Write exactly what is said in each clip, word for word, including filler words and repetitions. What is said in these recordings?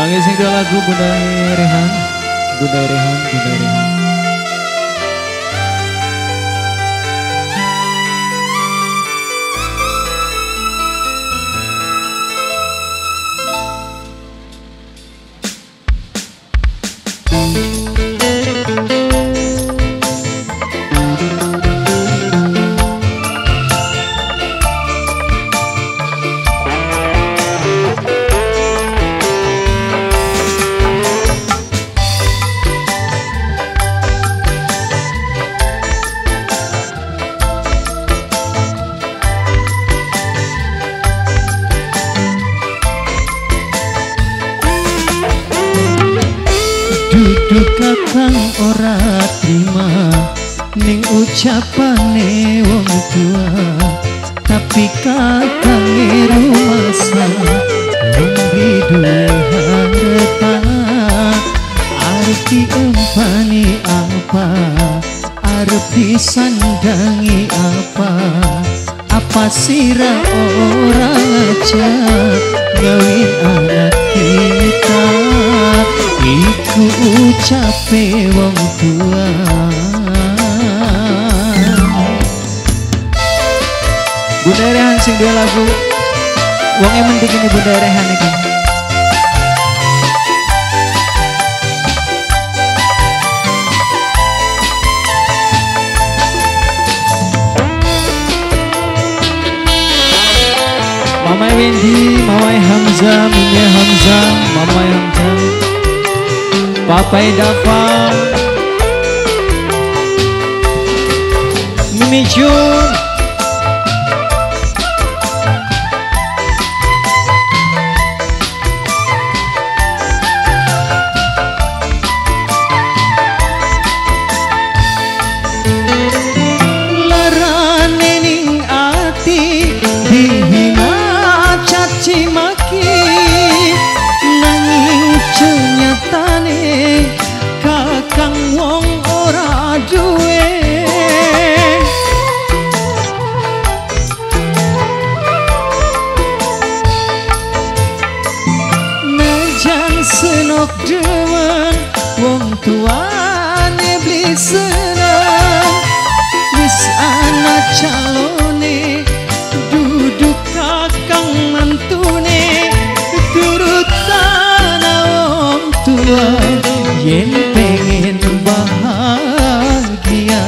Kangge sing lagu Bunda Rehan, Bunda Rehan, Bunda Rehan. Duduk kakang ora terima ning ucapane wong tua, tapi kakang rumasa lebih duwe harapan. Arti empani apa, arep disandangi apa, apa sira orang aja ngawin anak kita. Iku ucape wong tua. Bunda Rehan sing dua lagu wong yang penting ini Bunda Rehan iki. Mama Wendy, Mama Hamzah, Minya Hamzah, Mama Hamzah, Papai Dava, Mimi Jun, larane ning ati dihina caci maki, nanging kenyatane kakang wong ora duwe. Najan senok demen wong tuane beli senang, wis ana calone duduk kakang mantune, turutan wong tua yen pengen bahagia.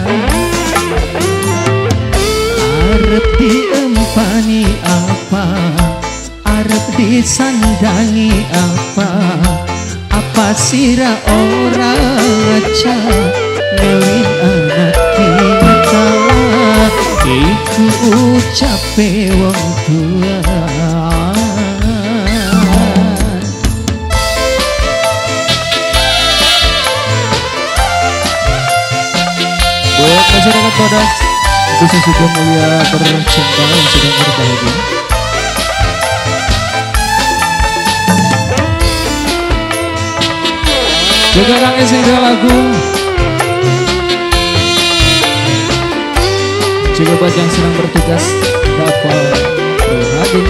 Arep diempani apa, arep disandangi apa, apa sira ora aja ngawin anak kita. Iku ucape wong tua. Buat masyarakat Podas, bisa sudah mulia bercinta yang sedang berbahagia. Juga kang isi lagu juga buat yang sedang bertugas dapat berhadir.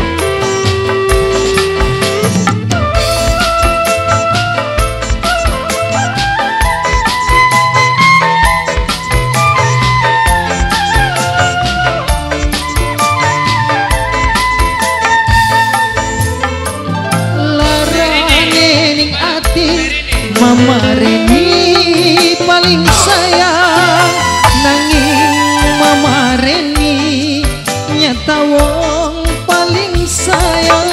Mama Reni paling sayang, nanging Mama Reni nyata wong paling sayang.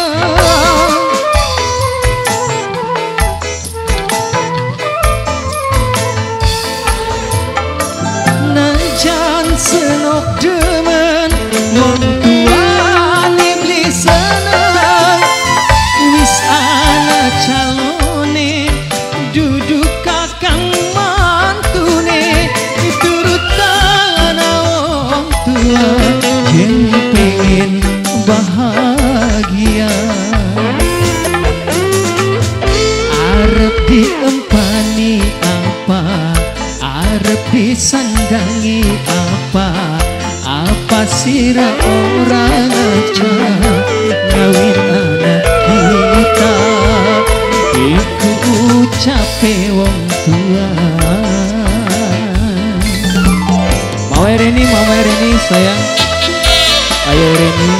Najan senok demen wong tuane beli senang, wis ana calone duduk kakang mantune, turutan wong tua yen pengen bahagia. Arep diempani apa, arep disandangi apa, apa sira orang aja ngawin anak kita. ucape wong tua. Mau Reni, mau Reni sayang. Ayo Reni.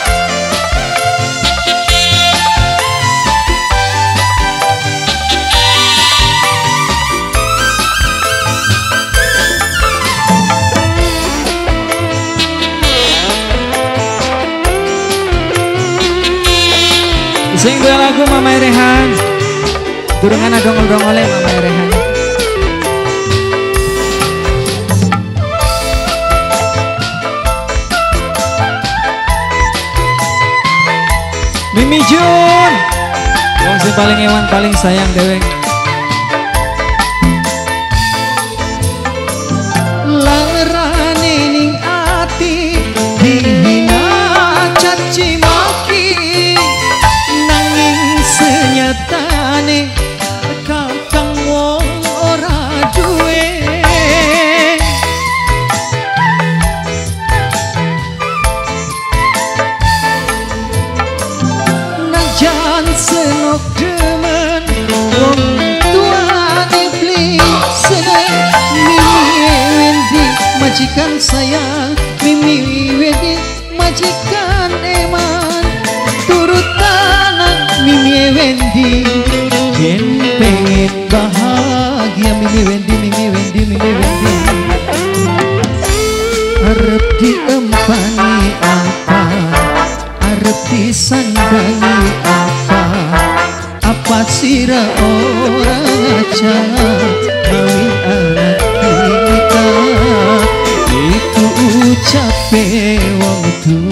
Sing dua lagu Mama Rehan. Durungan dongol-dongol oleh Mama Rehan. Mimi Jun, wong sing paling ewan paling sayang dewek. Larane ning ati dihina caci maki, nanging senyatane kakang wong ora duwe. Najan senok demen wong tuane beli seneng. Mimi Wendi majikan sayang, Mimi Wendi majikan eman. Turut anak Mimi Wendi, yen pengen bahagia. Mimi Wendi, Mimi Wendi, Mimi Wendi. Arep diempani apa, arep disandangi apa, apa sira orang aja gawe anak kita. Itu ucape wong tua.